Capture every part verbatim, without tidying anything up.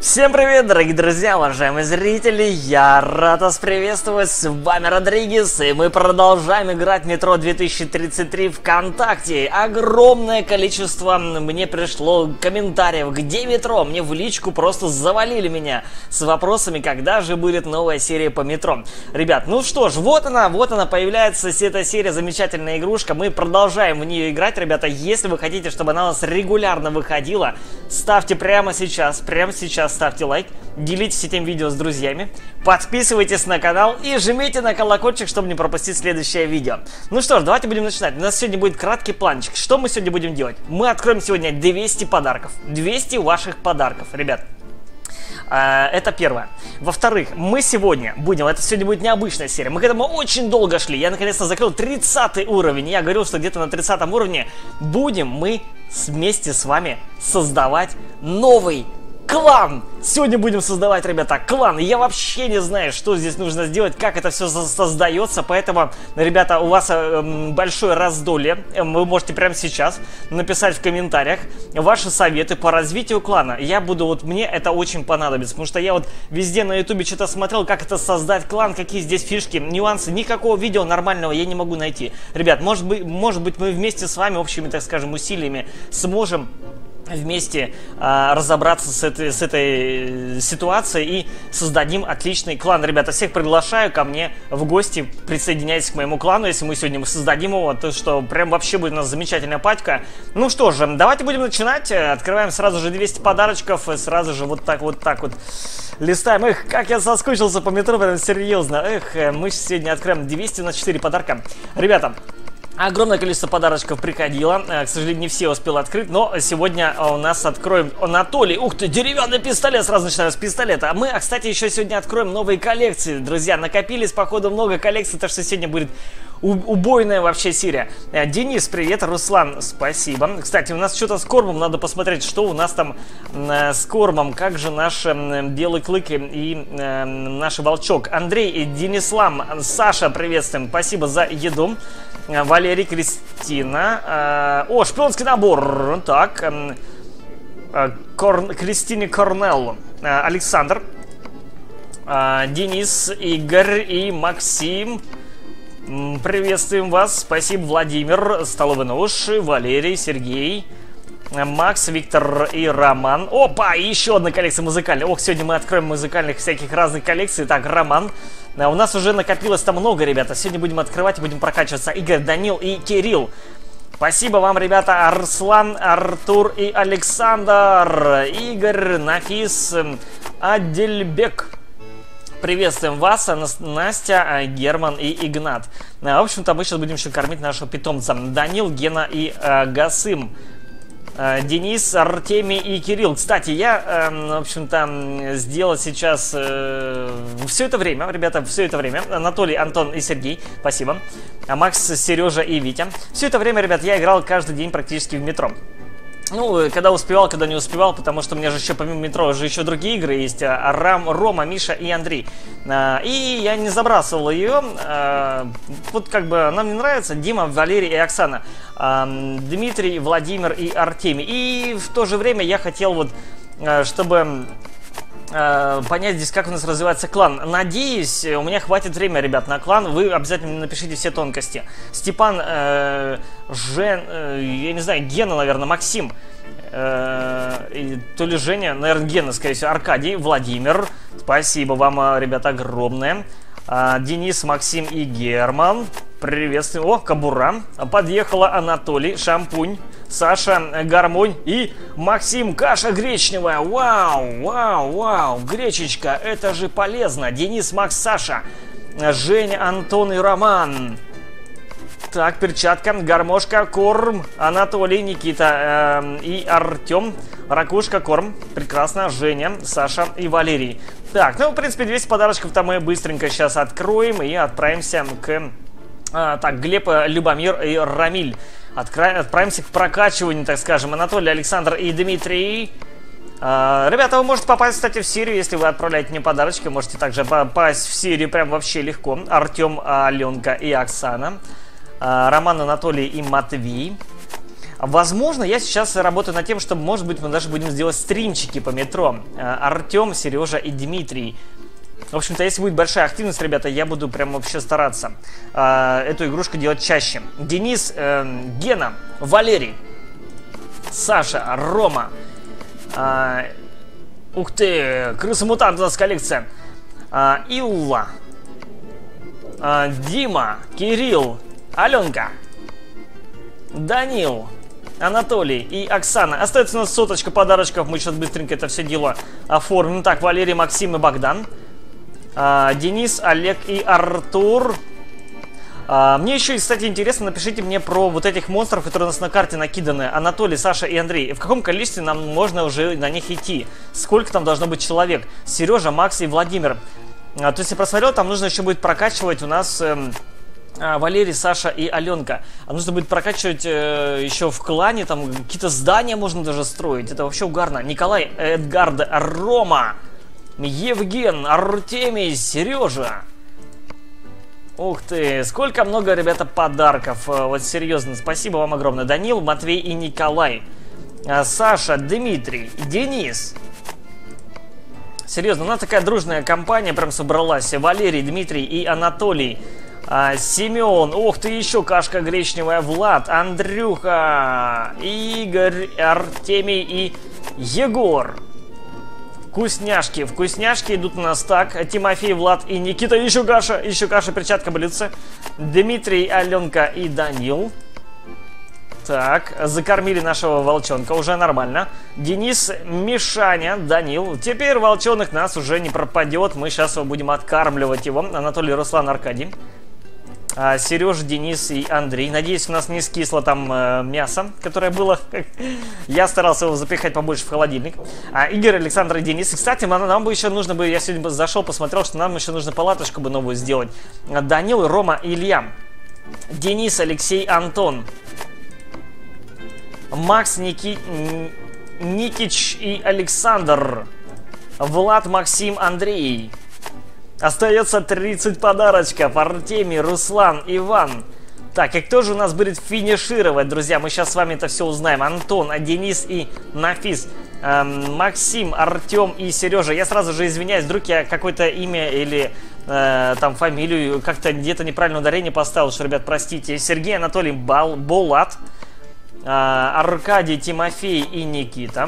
Всем привет, дорогие друзья, уважаемые зрители, я рад вас приветствовать, с вами Родригес, и мы продолжаем играть в Метро две тысячи тридцать три ВКонтакте. Огромное количество мне пришло комментариев, где Метро, мне в личку просто завалили меня с вопросами, когда же будет новая серия по Метро. Ребят, ну что ж, вот она, вот она появляется, эта серия, замечательная игрушка, мы продолжаем в нее играть, ребята. Если вы хотите, чтобы она у нас регулярно выходила, ставьте прямо сейчас, прямо сейчас ставьте лайк, делитесь этим видео с друзьями, подписывайтесь на канал и жмите на колокольчик, чтобы не пропустить следующее видео. Ну что ж, давайте будем начинать. У нас сегодня будет краткий планчик. Что мы сегодня будем делать? Мы откроем сегодня двести подарков. двести ваших подарков, ребят. Это первое. Во-вторых, мы сегодня будем, это сегодня будет необычная серия, мы к этому очень долго шли, я наконец-то закрыл тридцатый уровень, я говорил, что где-то на тридцатом уровне будем мы вместе с вами создавать новый клан. Сегодня будем создавать, ребята, клан. Я вообще не знаю, что здесь нужно сделать, как это все создается. Поэтому, ребята, у вас э, большое раздолье. Вы можете прямо сейчас написать в комментариях ваши советы по развитию клана. Я буду, вот мне это очень понадобится. Потому что я вот везде на ютубе что-то смотрел, как это создать клан, какие здесь фишки, нюансы. Никакого видео нормального я не могу найти. Ребят, может быть, может быть мы вместе с вами общими, так скажем, усилиями сможем вместе а, разобраться с этой, с этой ситуацией и создадим отличный клан. Ребята, всех приглашаю ко мне в гости, присоединяйтесь к моему клану, если мы сегодня создадим его, то что прям вообще будет у нас замечательная патька. Ну что же, давайте будем начинать. Открываем сразу же двести подарочков, и сразу же вот так вот так вот листаем. Эх, как я соскучился по Метро, прям серьезно. Эх, мы сегодня откроем двести на четыре подарка. Ребята, огромное количество подарочков приходило, к сожалению, не все успел открыть, но сегодня у нас откроем Анатолий. Ух ты, деревянный пистолет, сразу начинаем с пистолета. А мы, кстати, еще сегодня откроем новые коллекции, друзья, накопились, походу, много коллекций, так что сегодня будет убойная вообще серия. Денис, привет, Руслан, спасибо. Кстати, у нас что-то с кормом, надо посмотреть, что у нас там с кормом, как же наш белый клык и наш волчок. Андрей и Денислам, Саша, приветствуем, спасибо за еду. Валерий, Кристина. О, шпионский набор. Так. Кор... Кристине Корнеллу. Александр. Денис, Игорь и Максим. Приветствуем вас. Спасибо, Владимир. Столовый нож. Валерий, Сергей. Макс, Виктор и Роман. Опа, еще одна коллекция музыкальная. Ох, сегодня мы откроем музыкальных всяких разных коллекций. Так, Роман. У нас уже накопилось там много, ребята. Сегодня будем открывать и будем прокачиваться. Игорь, Данил и Кирилл. Спасибо вам, ребята. Арслан, Артур и Александр. Игорь, Нафис, Адельбек. Приветствуем вас, Настя, Герман и Игнат. В общем-то, мы сейчас будем еще кормить нашего питомца. Данил, Гена и э, Гасым. Денис, Артемий и Кирилл. Кстати, я, э, в общем-то, сделал сейчас э, все это время, ребята, все это время. Анатолий, Антон и Сергей, спасибо. А Макс, Сережа и Витя. Все это время, ребят, я играл каждый день практически в Метро. Ну, когда успевал, когда не успевал, потому что у меня же еще помимо Метро уже еще другие игры есть. Рам, Рома, Миша и Андрей. И я не забрасывал ее. Вот как бы нам не нравится Дима, Валерий и Оксана. Дмитрий, Владимир и Артемий. И в то же время я хотел вот, чтобы понять здесь, как у нас развивается клан. Надеюсь, у меня хватит времени, ребят, на клан. Вы обязательно напишите все тонкости. Степан, э, Жен, э, я не знаю, Гена, наверное, Максим, э, и, то ли Женя, наверное, Гена, скорее всего, Аркадий, Владимир. Спасибо вам, ребята, огромное. А, Денис, Максим и Герман. Приветствую. О, кобура. Подъехала Анатолий, шампунь. Саша, гармонь и Максим, каша гречневая. Вау, вау, вау, гречечка, это же полезно. Денис, Макс, Саша, Женя, Антон и Роман. Так, перчатка, гармошка, корм, Анатолий, Никита э, и Артем. Ракушка, корм, прекрасно, Женя, Саша и Валерий. Так, ну, в принципе, двести подарочков-то мы быстренько сейчас откроем и отправимся к... А, так, Глеб, Любомир и Рамиль. Откра... Отправимся к прокачиванию, так скажем. Анатолий, Александр и Дмитрий. А, ребята, вы можете попасть, кстати, в серию, если вы отправляете мне подарочки. Можете также попасть в серию прям вообще легко. Артем, Аленка и Оксана. А, Роман, Анатолий и Матвей. Возможно, я сейчас работаю над тем, что, может быть, мы даже будем сделать стримчики по метро. Артем, Сережа и Дмитрий. В общем-то, если будет большая активность, ребята, я буду прям вообще стараться э, эту игрушку делать чаще. Денис, э, Гена, Валерий, Саша, Рома. Э, ух ты, крыса-мутант у нас коллекция. Э, Илла, э, Дима, Кирилл, Аленка, Данил, Анатолий и Оксана. Остается у нас соточка подарочков. Мы сейчас быстренько это все дело оформим. Так, Валерий, Максим и Богдан. А, Денис, Олег и Артур. а, Мне еще, кстати, интересно, напишите мне про вот этих монстров, которые у нас на карте накиданы. Анатолий, Саша и Андрей. В каком количестве нам можно уже на них идти? Сколько там должно быть человек? Сережа, Макс и Владимир. а, То есть я просмотрел, там нужно еще будет прокачивать у нас эм, а, Валерий, Саша и Аленка. А нужно будет прокачивать э, еще в клане. Там какие-то здания можно даже строить. Это вообще угарно. Николай, Эдгард, Рома, Евген, Артемий, Сережа. Ух ты, сколько много, ребята, подарков. Вот серьезно, спасибо вам огромное. Данил, Матвей и Николай. Саша, Дмитрий, Денис. Серьезно, у нас такая дружная компания прям собралась. Валерий, Дмитрий и Анатолий. Семен, ух ты, еще кашка гречневая. Влад, Андрюха, Игорь, Артемий и Егор. Вкусняшки, вкусняшки идут у нас так. Тимофей, Влад и Никита. Еще каша, еще каша, перчатка, блюдце. Дмитрий, Аленка и Данил. Так, закормили нашего волчонка, уже нормально. Денис, Мишаня, Данил. Теперь волчонок нас уже не пропадет. Мы сейчас его будем откармливать его. Анатолий, Руслан, Аркадий. А, Сережа, Денис и Андрей. Надеюсь, у нас не скисло там э, мясо, которое было. Я старался его запихать побольше в холодильник. а, Игорь, Александр и Денис. И, кстати, нам, нам бы еще нужно бы, я сегодня бы зашел, посмотрел, что нам еще нужно палаточку бы новую сделать. Данил, Рома и Илья. Денис, Алексей, Антон. Макс, Ники... Никич и Александр. Влад, Максим, Андрей. Остается тридцать подарочков. Артемий, Руслан, Иван. Так, и кто же у нас будет финишировать, друзья? Мы сейчас с вами это все узнаем. Антон, Денис и Нафис. Эм, Максим, Артем и Сережа. Я сразу же извиняюсь, вдруг я какое-то имя или э, там фамилию как-то где-то неправильное ударение поставил, что, ребят, простите. Сергей, Анатолий, Бал, Болат. Э, Аркадий, Тимофей и Никита.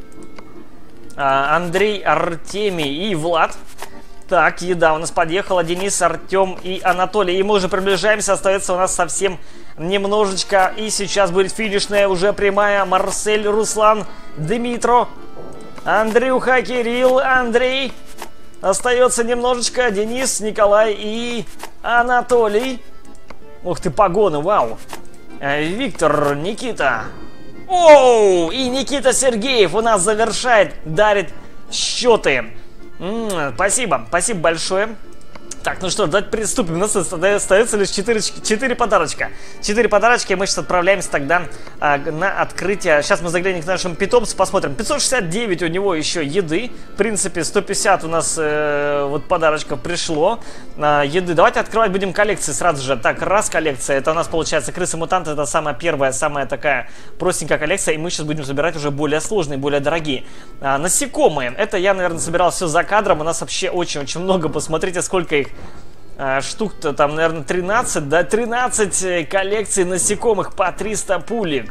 Э, Андрей, Артемий и Влад. Так, еда у нас подъехала. Денис, Артем и Анатолий. И мы уже приближаемся. Остается у нас совсем немножечко. И сейчас будет финишная уже прямая. Марсель, Руслан, Дмитро, Андрюха, Кирилл, Андрей. Остается немножечко. Денис, Николай и Анатолий. Ух ты, погоны, вау. Виктор, Никита. Оу! И Никита Сергеев у нас завершает, дарит счеты. М-м, спасибо, спасибо большое. Так, ну что, давайте приступим. У нас остается лишь четыре подарочка. четыре подарочка, и мы сейчас отправляемся тогда а, на открытие. Сейчас мы заглянем к нашему питомцу, посмотрим. пятьсот шестьдесят девять у него еще еды. В принципе, сто пятьдесят у нас э, вот подарочков пришло. А, еды. Давайте открывать будем коллекции сразу же. Так, раз коллекция. Это у нас получается крысы-мутанты. Это самая первая, самая такая простенькая коллекция. И мы сейчас будем собирать уже более сложные, более дорогие. А, насекомые. Это я, наверное, собирал все за кадром. У нас вообще очень-очень много. Посмотрите, сколько их. Штук-то там, наверное, тринадцать, да, тринадцать коллекций насекомых по триста пулек.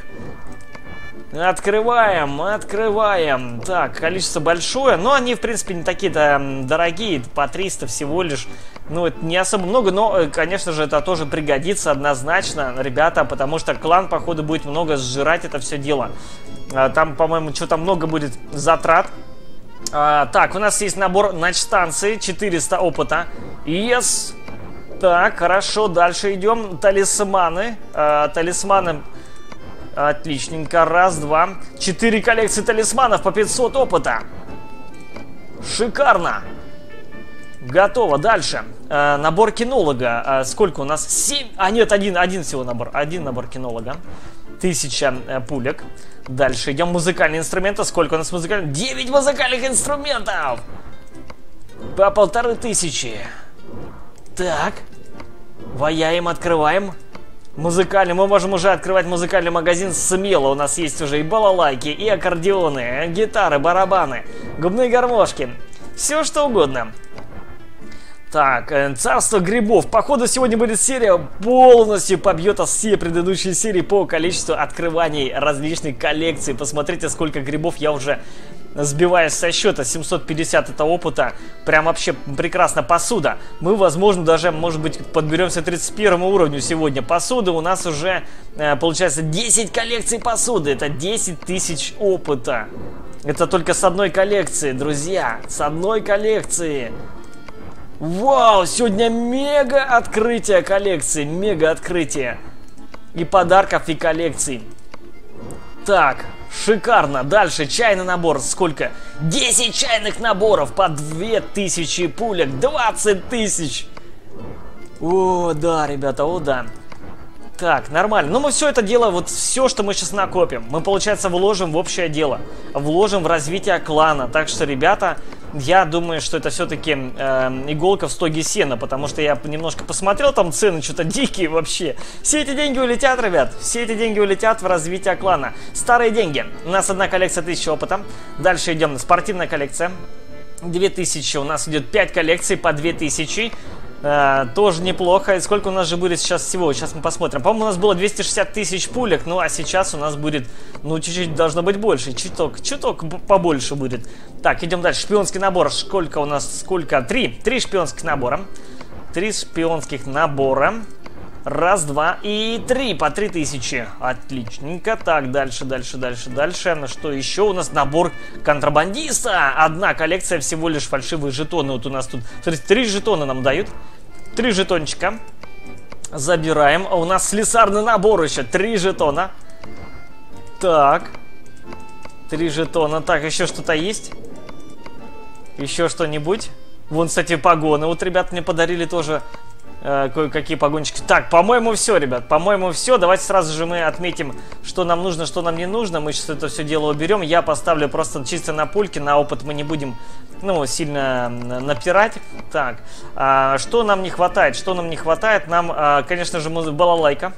Открываем, открываем. Так, количество большое, но они, в принципе, не такие-то дорогие, по триста всего лишь. Ну, это не особо много, но, конечно же, это тоже пригодится однозначно, ребята, потому что клан, походу, будет много сжирать это все дело. Там, по-моему, что-то много будет затрат. А, так, у нас есть набор начстанции, четыреста опыта. Yes. Так, хорошо, дальше идем. Талисманы. А, талисманы. Отличненько. Раз, два. Четыре коллекции талисманов по пятьсот опыта. Шикарно. Готово. Дальше. А, набор кинолога. А, сколько у нас? Семь. А, нет, один, один всего набор. Один набор кинолога. Тысяча э, пулек. Дальше идем музыкальные инструменты. Сколько у нас музыкальных? девять музыкальных инструментов! По полторы тысячи. Так. Ваяем, открываем. Музыкальный, мы можем уже открывать музыкальный магазин смело. У нас есть уже и балалайки, и аккордеоны, гитары, барабаны, губные гармошки. Все что угодно. Так, царство грибов. Походу сегодня будет серия, полностью побьет все предыдущие серии по количеству открываний различных коллекций. Посмотрите, сколько грибов я уже сбиваюсь со счета. семьсот пятьдесят это опыта. Прям вообще прекрасно. Посуда. Мы, возможно, даже, может быть, подберемся к тридцать первому уровню сегодня. Посуды у нас уже, получается, десять коллекций посуды. Это десять тысяч опыта. Это только с одной коллекции, друзья. С одной коллекции. Вау, сегодня мега открытие коллекции, мега открытие. И подарков, и коллекций. Так, шикарно. Дальше чайный набор. Сколько? десять чайных наборов по две тысячи пулек. двадцать тысяч. О, да, ребята, о, да. Так, нормально. Ну, мы все это дело, вот все, что мы сейчас накопим, мы, получается, вложим в общее дело. Вложим в развитие клана. Так что, ребята, я думаю, что это все-таки э, иголка в стоге сена. Потому что я немножко посмотрел, там цены что-то дикие вообще. Все эти деньги улетят, ребят. Все эти деньги улетят в развитие клана. Старые деньги. У нас одна коллекция тысячи опыта. Дальше идем. Спортивная коллекция. две тысячи. У нас идет пять коллекций по две тысячи. Uh, тоже неплохо. И сколько у нас же будет сейчас всего? Сейчас мы посмотрим. По-моему, у нас было двести шестьдесят тысяч пулек. Ну, а сейчас у нас будет, ну, чуть-чуть должно быть больше. Чуток, чуток побольше будет. Так, идем дальше. Шпионский набор. Сколько у нас? Сколько? Три. Три шпионских набора. Три шпионских набора. Раз, два и три. По три тысячи. Отличненько. Так, дальше, дальше, дальше, дальше. Что еще? У нас набор контрабандиста. Одна коллекция, всего лишь фальшивые жетоны. Вот у нас тут, смотрите, три жетона нам дают. Три жетончика. Забираем. А у нас слесарный набор еще. Три жетона. Так. Три жетона. Так, еще что-то есть? Еще что-нибудь? Вон, кстати, погоны. Вот ребята мне подарили тоже э, кое-какие погончики. Так, по-моему, все, ребят. По-моему, все. Давайте сразу же мы отметим, что нам нужно, что нам не нужно. Мы сейчас это все дело уберем. Я поставлю просто чисто на пульки. На опыт мы не будем, ну, сильно напирать. Так, а, что нам не хватает? Что нам не хватает? Нам, а, конечно же, балалайка.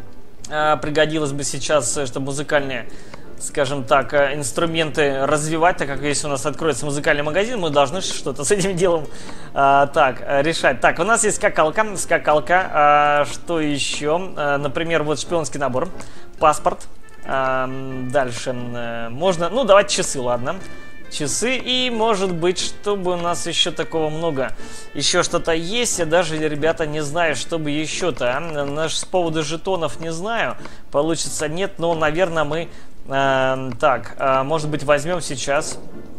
А, пригодилось бы сейчас, чтобы музыкальные, скажем так, инструменты развивать, так как если у нас откроется музыкальный магазин, мы должны что-то с этим делом а, так решать. Так, у нас есть скакалка, скакалка, а, что еще? А, например, вот шпионский набор, паспорт. А, дальше а, можно, ну давайте часы, ладно. Часы, и может быть, чтобы у нас еще такого много, еще что-то есть. Я даже, ребята, не знаю, чтобы еще-то, а? Наш с поводу жетонов не знаю, получится, нет, но, наверное, мы э, так, э, может быть, возьмем сейчас,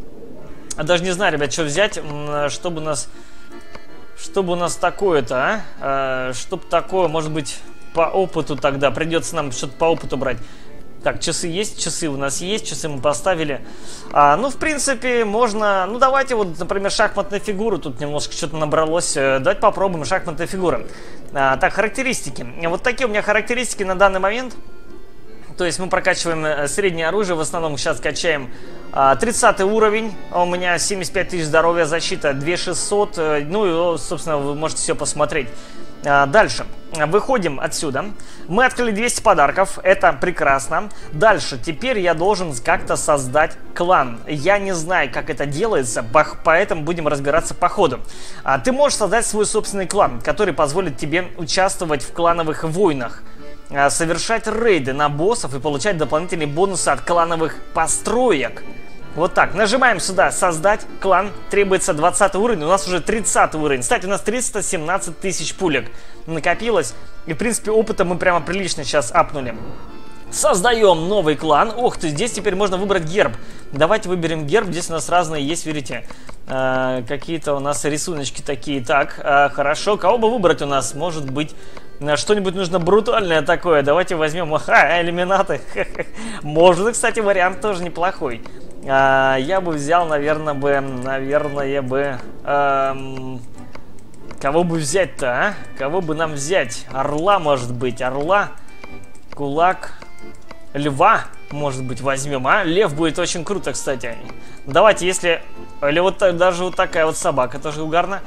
даже не знаю, ребят, что взять, чтобы у нас, чтобы у нас такое-то, а? э, чтобы такое, может быть, по опыту тогда, придется нам что-то по опыту брать. Так, часы есть, часы у нас есть, часы мы поставили. А, ну, в принципе, можно... Ну, давайте вот, например, шахматные фигуры. Тут немножко что-то набралось. Давайте попробуем шахматные фигуры. А, так, характеристики. Вот такие у меня характеристики на данный момент. То есть мы прокачиваем среднее оружие. В основном сейчас качаем а, тридцатый уровень. У меня семьдесят пять тысяч здоровья, защита две тысячи шестьсот. Ну, и, собственно, вы можете все посмотреть. Дальше. Выходим отсюда. Мы открыли двести подарков. Это прекрасно. Дальше. Теперь я должен как-то создать клан. Я не знаю, как это делается, поэтому будем разбираться по ходу. Ты можешь создать свой собственный клан, который позволит тебе участвовать в клановых войнах, совершать рейды на боссов и получать дополнительные бонусы от клановых построек. Вот так, нажимаем сюда «Создать клан», требуется двадцатый уровень, у нас уже тридцатый уровень. Кстати, у нас триста семнадцать тысяч пулек накопилось, и, в принципе, опыта мы прямо прилично сейчас апнули. Создаем новый клан. Ох ты, здесь теперь можно выбрать герб. Давайте выберем герб, здесь у нас разные есть, видите, э, какие-то у нас рисуночки такие. Так, э, хорошо, кого бы выбрать у нас? Может быть, что-нибудь нужно брутальное такое. Давайте возьмем, ага, иллюминаты. Может, кстати, вариант тоже неплохой. А, я бы взял, наверное, бы, наверное, бы, эм, кого бы взять-то, а? Кого бы нам взять? Орла, может быть, орла, кулак, льва, может быть, возьмем, а? Лев будет очень круто, кстати. Давайте, если, или вот даже вот такая вот собака, тоже угарно.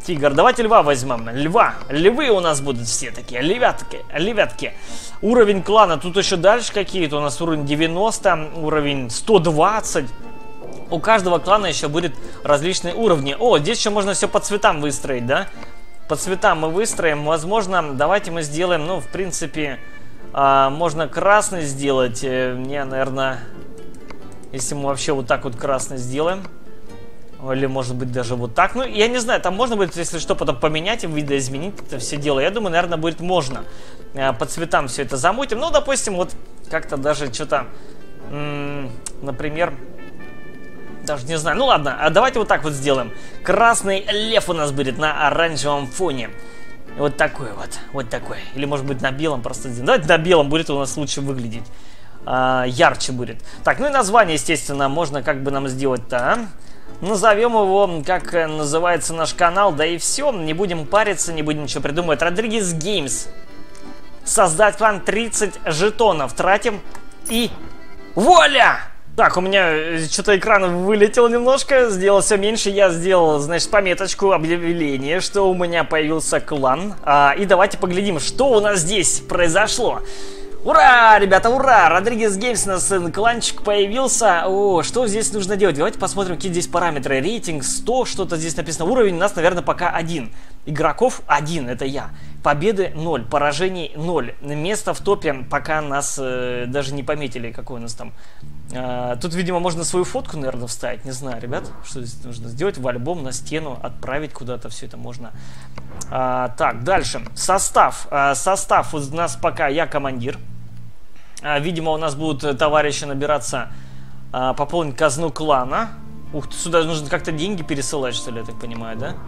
тигр. Давайте льва возьмем. Льва. Львы у нас будут все такие. Львятки. Львятки. Уровень клана. Тут еще дальше какие-то. У нас уровень девяносто. Уровень сто двадцать. У каждого клана еще будет различные уровни. О, здесь еще можно все по цветам выстроить, да? По цветам мы выстроим. Возможно, давайте мы сделаем, ну, в принципе, а, можно красный сделать. Мне, наверное, если мы вообще вот так вот красный сделаем. Или, может быть, даже вот так. Ну, я не знаю, там можно будет, если что, потом поменять и видоизменить это все дело. Я думаю, наверное, будет можно. А, по цветам все это замутим. Ну, допустим, вот как-то даже что-то, например... Даже не знаю. Ну ладно, а давайте вот так вот сделаем. Красный лев у нас будет на оранжевом фоне. Вот такой вот. Вот такой. Или может быть на белом просто сделаем. Давайте на белом будет у нас лучше выглядеть. А, ярче будет. Так, ну и название, естественно, можно как бы нам сделать-то, а? Назовем его, как называется наш канал, да и все. Не будем париться, не будем ничего придумывать. Родригес Геймс. Создать клан тридцать жетонов. Тратим и... Вуаля! Так, у меня что-то экран вылетел немножко, сделал все меньше. Я сделал, значит, пометочку, объявление, что у меня появился клан. А, и давайте поглядим, что у нас здесь произошло. Ура, ребята, ура! Родригес Геймс у нас кланчик появился. О, что здесь нужно делать? Давайте посмотрим, какие здесь параметры. Рейтинг сто, что-то здесь написано. Уровень у нас, наверное, пока один. Игроков один, это я. Победы ноль, поражений ноль. Место в топе пока нас э, даже не пометили, какой у нас там. Э, тут, видимо, можно свою фотку, наверное, вставить. Не знаю, ребят, что здесь нужно сделать. В альбом, на стену, отправить куда-то, все это можно. А, так, дальше. Состав. А, состав у нас пока я командир. А, видимо, у нас будут товарищи набираться, а, пополнить казну клана. Ух ты, сюда нужно как-то деньги пересылать, что ли, я так понимаю, да?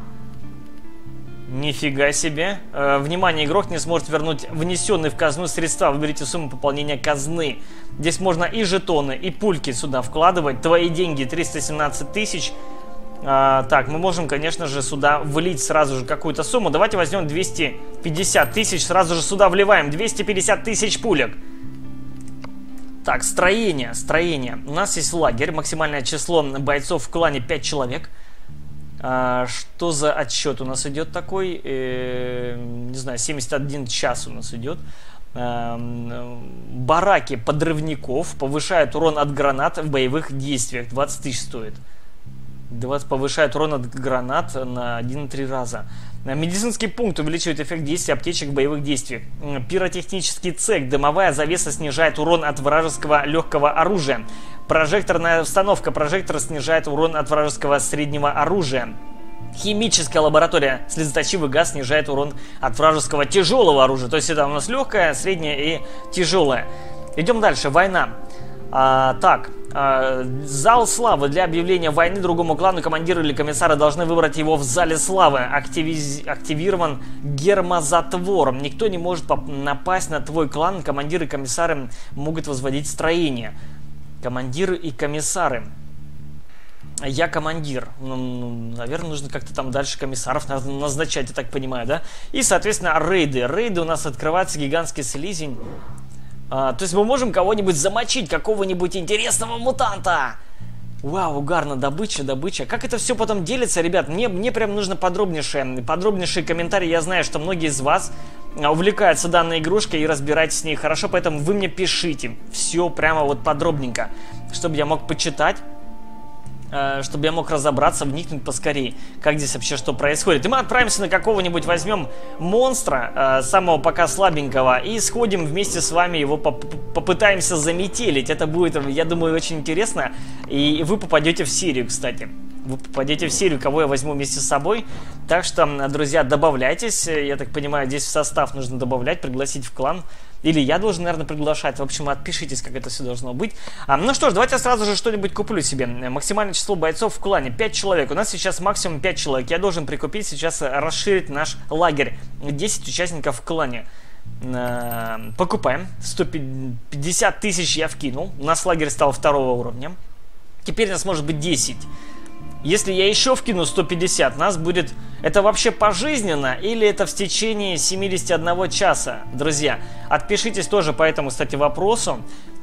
Нифига себе. Э, внимание, игрок не сможет вернуть внесенные в казну средства. Выберите сумму пополнения казны. Здесь можно и жетоны, и пульки сюда вкладывать. Твои деньги триста семнадцать тысяч. А, так, мы можем, конечно же, сюда влить сразу же какую-то сумму. Давайте возьмем двести пятьдесят тысяч. Сразу же сюда вливаем двести пятьдесят тысяч пулек. Так, строение, строение. У нас есть лагерь. Максимальное число бойцов в клане пять человек. А, что за отсчет у нас идет такой? Э, не знаю, семьдесят один час у нас идет. А, бараки подрывников повышают урон от гранат в боевых действиях. двадцать тысяч стоит. двадцать повышает урон от гранат на один и три раза. Медицинский пункт увеличивает эффект действия аптечек в боевых действиях. Пиротехнический цех. Дымовая завеса снижает урон от вражеского легкого оружия. Прожекторная установка. Прожектор снижает урон от вражеского среднего оружия. Химическая лаборатория. Слезоточивый газ снижает урон от вражеского тяжелого оружия. То есть это у нас легкое, среднее и тяжелое. Идем дальше. Война. А, так, а, зал славы. Для объявления войны другому клану командиры или комиссары должны выбрать его в зале славы. Активиз... Активирован гермозатвор. Никто не может напасть на твой клан. Командиры и комиссары могут возводить строение. Командиры и комиссары. Я командир. Ну, наверное, нужно как-то там дальше комиссаров назначать, я так понимаю, да? И, соответственно, рейды. Рейды у нас открывается гигантский слизень. А, то есть мы можем кого-нибудь замочить, какого-нибудь интересного мутанта. Вау, угарно, добыча, добыча. Как это все потом делится, ребят? Мне, мне прям нужно подробнейшие, подробнейшие комментарии. Я знаю, что многие из вас увлекаются данной игрушкой и разбираются с ней хорошо, поэтому вы мне пишите все прямо вот подробненько, чтобы я мог почитать, чтобы я мог разобраться, вникнуть поскорее, как здесь вообще что происходит. И мы отправимся на какого-нибудь, возьмем монстра, самого пока слабенького, и сходим вместе с вами его, поп попытаемся заметелить. Это будет, я думаю, очень интересно, и вы попадете в серию, кстати. Вы попадете в серию, кого я возьму вместе с собой. Так что, друзья, добавляйтесь. Я так понимаю, здесь в состав нужно добавлять, пригласить в клан. Или я должен, наверное, приглашать. В общем, отпишитесь, как это все должно быть. А, ну что ж, давайте я сразу же что-нибудь куплю себе. Максимальное число бойцов в клане пять человек. У нас сейчас максимум пять человек. Я должен прикупить сейчас, расширить наш лагерь. десять участников в клане. А, покупаем. сто пятьдесят тысяч я вкинул. У нас лагерь стал второго уровня. Теперь нас может быть десять. Если я еще вкину сто пятьдесят, нас будет... Это вообще пожизненно или это в течение семидесяти одного часа? Друзья, отпишитесь тоже по этому, кстати, вопросу.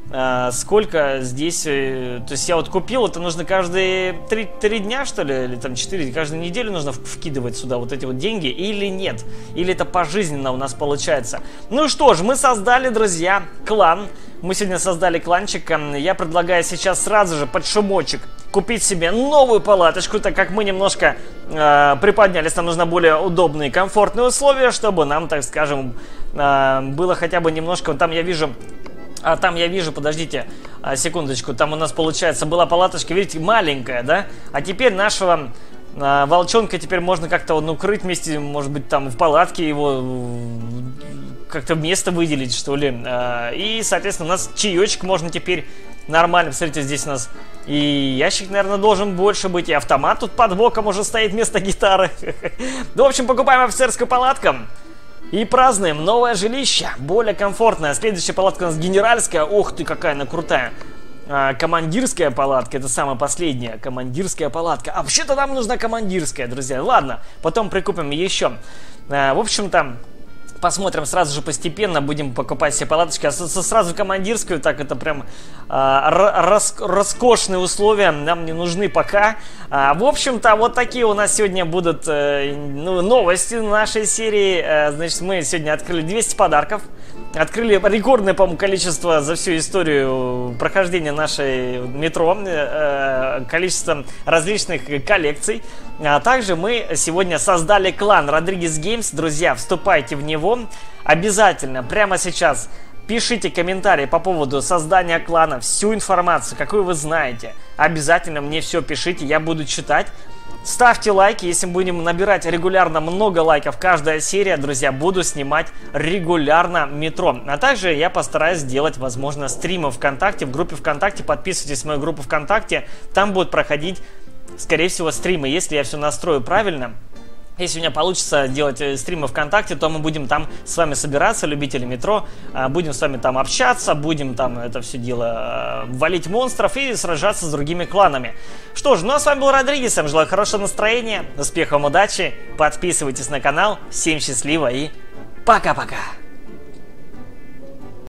э, сколько здесь... Э, то есть я вот купил, это нужно каждые три дня, что ли, или там четыре, каждую неделю нужно вкидывать сюда вот эти вот деньги, или нет? Или это пожизненно у нас получается? Ну что ж, мы создали, друзья, клан. Мы сегодня создали кланчик. Я предлагаю сейчас сразу же под шумочек купить себе новую палаточку, так как мы немножко э, приподнялись. Нам нужны более удобные, комфортные условия, чтобы нам, так скажем, э, было хотя бы немножко... Там я вижу... А там я вижу, подождите, а, секундочку, там у нас, получается, была палаточка, видите, маленькая, да? А теперь нашего а, волчонка теперь можно как-то он укрыть вместе, может быть, там в палатке его как-то место выделить, что ли. А, и, соответственно, у нас чаечек можно теперь нормально. Посмотрите, здесь у нас и ящик, наверное, должен больше быть, и автомат тут под боком уже стоит вместо гитары. Ну, в общем, покупаем офицерскую палатку. И празднуем новое жилище, более комфортное. Следующая палатка у нас генеральская. Ух ты, какая она крутая. А, командирская палатка, это самая последняя. Командирская палатка. А вообще-то нам нужна командирская, друзья. Ладно, потом прикупим еще. А, в общем-то, посмотрим сразу же постепенно. Будем покупать все палаточки. А сразу командирскую, так это прям а, рас, роскошные условия нам не нужны пока. А, в общем-то, вот такие у нас сегодня будут э, ну, новости нашей серии. Э, значит, мы сегодня открыли двести подарков. Открыли рекордное, по-моему, количество за всю историю прохождения нашей метро. Э, количество различных коллекций. А также мы сегодня создали клан Rodriguez Games. Друзья, вступайте в него. Обязательно прямо сейчас пишите комментарии по поводу создания клана. Всю информацию, какую вы знаете. Обязательно мне все пишите, я буду читать. Ставьте лайки, если мы будем набирать регулярно много лайков каждая серия, друзья, буду снимать регулярно метро. А также я постараюсь сделать, возможно, стримы ВКонтакте, в группе ВКонтакте. Подписывайтесь на мою группу ВКонтакте, там будут проходить, скорее всего, стримы, если я все настрою правильно. Если у меня получится делать стримы ВКонтакте, то мы будем там с вами собираться, любители метро, будем с вами там общаться, будем там это все дело валить монстров и сражаться с другими кланами. Что ж, ну а с вами был Родригес, всем желаю хорошего настроения, успехов, удачи, подписывайтесь на канал, всем счастливо и пока-пока!